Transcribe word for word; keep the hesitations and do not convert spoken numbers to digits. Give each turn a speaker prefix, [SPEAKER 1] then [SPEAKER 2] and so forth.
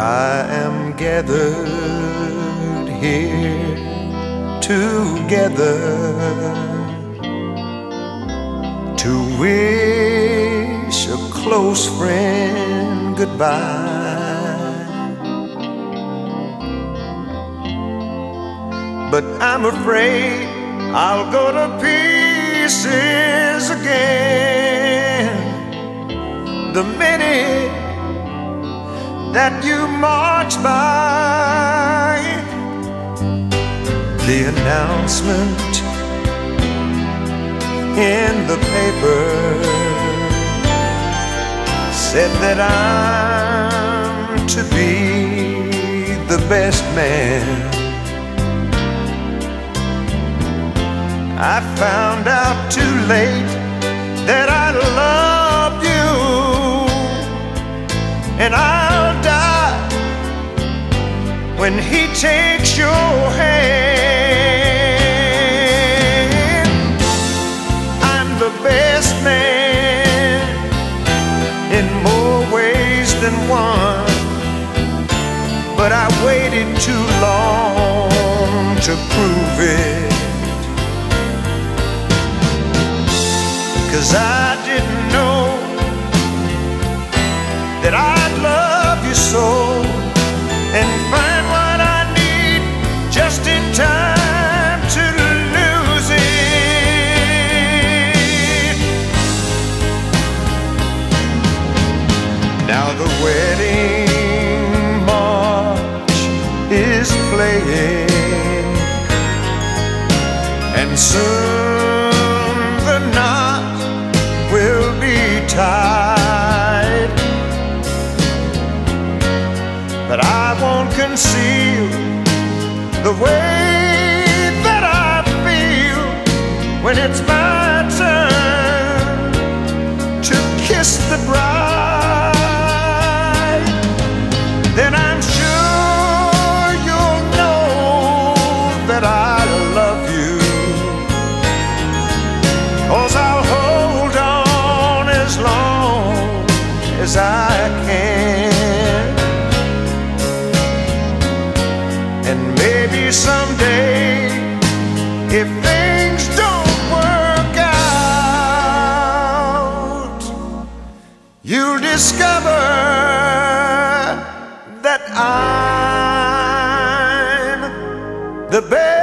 [SPEAKER 1] I am gathered here together to wish a close friend goodbye. But I'm afraid I'll go to pieces again the minute that you march by. The announcement in the paper said that I'm to be the best man. I found out too late that I loved you, and I'll die when he takes your hand. I'm the best man in more ways than one, but I waited too long to prove it. 'Cause I didn't know that I'd love you so and find what I need just in time to lose it. Now the wedding march is playing, and soon the knot will be tied. But I won't conceal the way that I feel when it's my turn to kiss the bride. Then I'm sure you'll know that I love you, 'cause I'll hold on as long as I can. And maybe someday, if things don't work out, you'll discover that I'm the best.